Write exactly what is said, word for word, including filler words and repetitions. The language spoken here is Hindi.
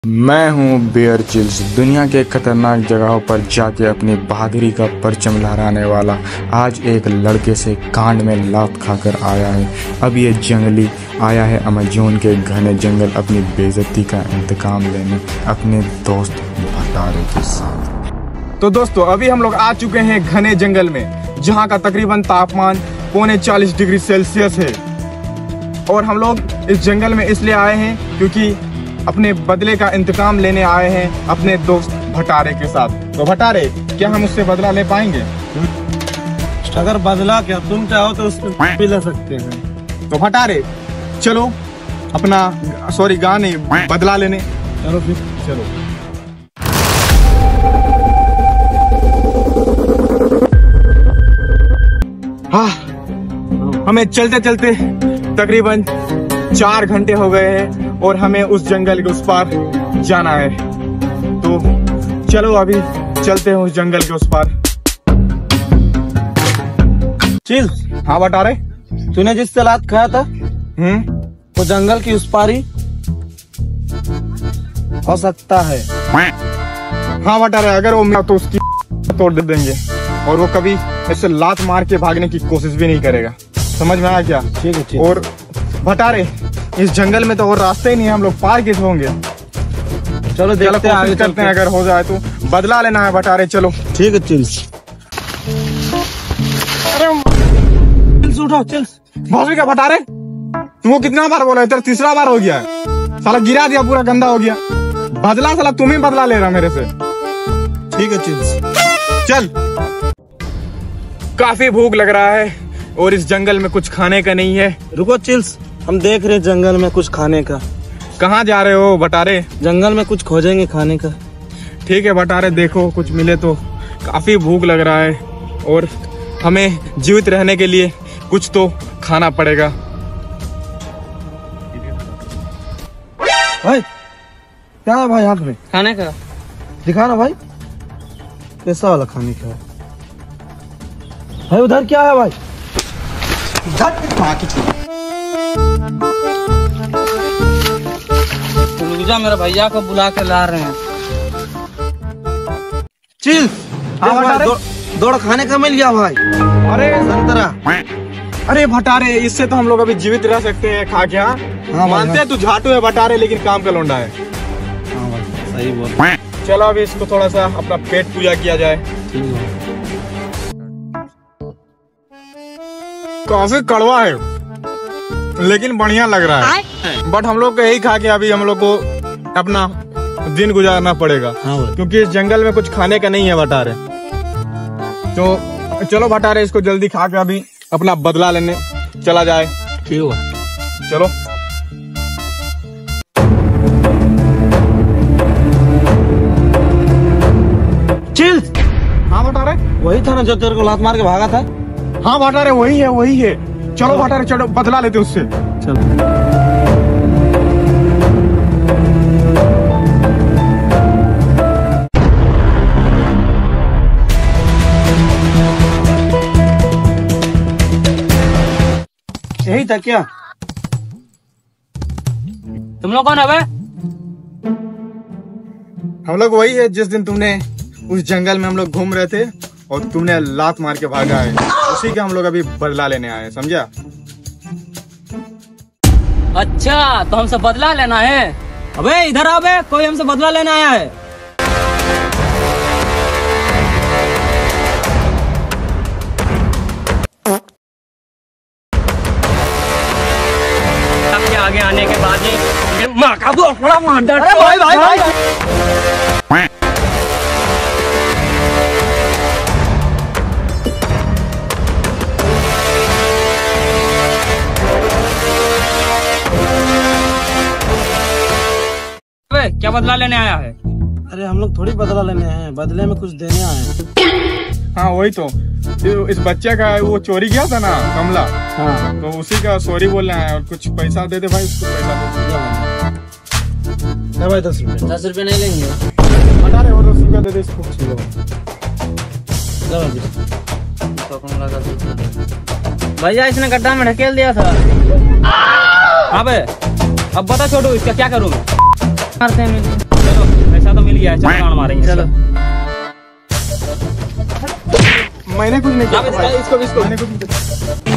मैं हूँ बेयर चिल्स, दुनिया के खतरनाक जगहों पर जाके अपनी बहादुरी का परचम लहराने वाला। आज एक लड़के से कांड में लात खाकर आया है। अब ये जंगली आया है अमेज़न के घने जंगल अपनी बेइज्जती का इंतकाम लेने अपने दोस्त भटारे के साथ। तो दोस्तों अभी हम लोग आ चुके हैं घने जंगल में, जहाँ का तकरीबन तापमान पौने चालीस डिग्री सेल्सियस है। और हम लोग इस जंगल में इसलिए आए हैं क्योंकि अपने बदले का इंतकाम लेने आए हैं अपने दोस्त भटारे के साथ। तो भटारे, क्या हम उससे बदला ले पाएंगे? अगर बदला क्या तुम चाहो तो उससे भी ले सकते हैं। तो भटारे चलो अपना सॉरी गा नहीं बदला लेने। चलो फिर चलो। हाँ, हमें चलते चलते तकरीबन चार घंटे हो गए हैं और हमें उस जंगल के उस पार जाना है। तो चलो अभी चलते हैं उस जंगल के उस पार। चिल। हाँ भटारे, तूने जिस सलाद खाया था हम्म वो जंगल की उस पार ही हो सकता है। हाँ भटारे, अगर वो मिला तो उसकी तोड़ दे देंगे और वो कभी ऐसे लात मार के भागने की कोशिश भी नहीं करेगा। समझ में आया क्या? ठीक है, ठीक। और भटारे, इस जंगल में तो और रास्ते ही नहीं है, हम लोग पार कैसे होंगे? चलो देखते हैं, आगे करते हैं, अगर हो जाए तो बदला लेना है भटारे। चलो ठीक है चिल। चिल्स उठो, चिल्स। भौसड़ी का भटारे, तुमको कितना बार बोला? तेरा तीसरा बार हो गया है। साला गिरा दिया, पूरा गंदा हो गया। बदला साला तुम ही बदला ले रहा मेरे से। ठीक है चिल्स, चल। काफी भूख लग रहा है और इस जंगल में कुछ खाने का नहीं है। रुको चिल्स, हम देख रहे जंगल में कुछ खाने का। कहाँ जा रहे हो भटारे? जंगल में कुछ खोजेंगे खाने का। ठीक है भटारे, देखो कुछ मिले तो। काफी भूख लग रहा है और हमें जीवित रहने के लिए कुछ तो खाना पड़ेगा। भाई क्या है भाई हाथ में? खाने का दिखा ना भाई, कैसा वाला खाने का है भाई? उधर क्या है भाई? रुक जा, मेरे भैया को बुला के ला रहे हैं। चिल। हाँ भटारे, दो, दौड़ खाने का मिल गया भाई। अरे संतरा। अरे भटारे, इससे तो हम लोग अभी जीवित रह सकते हैं खा के। हाँ हाँ मानते हैं तू झाटू है भटारे, लेकिन काम का लौंडा है। हाँ भाई सही बोल। चलो अभी इसको थोड़ा सा अपना पेट पूजा किया जाए। ठीक है। काफी कड़वा है लेकिन बढ़िया लग रहा है। बट हम लोग को यही खा के अभी हम लोग को अपना दिन गुजारना पड़ेगा। हाँ भाई। क्योंकि इस जंगल में कुछ खाने का नहीं है भटारे। तो चलो भटारे, इसको जल्दी खा के अभी अपना बदला लेने चला जाए। ठीक है, चलो। चिल। हाँ भटारे, वही था ना जो तेरे को लात मार के भागा था? हाँ भटारे, वही है वही है। चलो भटारे, चलो बदला लेते उससे। चल। यही था क्या? तुम लोग कौन है बे? हम लोग वही है जिस दिन तुमने उस जंगल में हम लोग घूम रहे थे और तुमने लात मार के भागा है, उसी का हम लोग अभी बदला लेने आए हैं। समझा? अच्छा, तो हमसे बदला लेना है? अबे इधर आओ बे, कोई हमसे बदला लेने आया है। आपके आगे आने के बाद ही माँ का वो बड़ा मांडा। अरे भाई भाई भाई। क्या बदला लेने आया है? अरे हम लोग थोड़ी बदला लेने आए हैं, बदले में कुछ देने आए हैं। हाँ वही तो, इस बच्चे का वो चोरी किया था ना कमला, हाँ तो उसी का सॉरी बोलना है और कुछ पैसा दे दे भाई, उसको पैसा दे। भाई दस रुपए। दस रुपए नहीं लेंगे? हटा रहे, और दस रुपया दे दे इसको। भैया इसने गड्ढा में ढकेल दिया था। हाँ बे, अब बता छोटू, इसका क्या करूँ मैं? मारते हैं पैसा तो मिल गया है, चल गाड़ मारेंगे। चलो। मैंने कुछ नहीं किया अब इसका- भाई। इसको- इसको- मैंने कुछ नहीं किया।